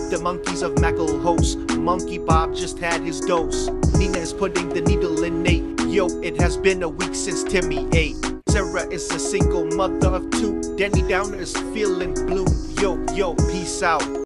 the monkeys of MacLehose. Monkey Bob just had his dose. Nina is putting the needle in Nate. Yo, it has been a week since Timmy ate. Sarah is a single mother of two. Danny Downer is feeling blue. Yo, peace out.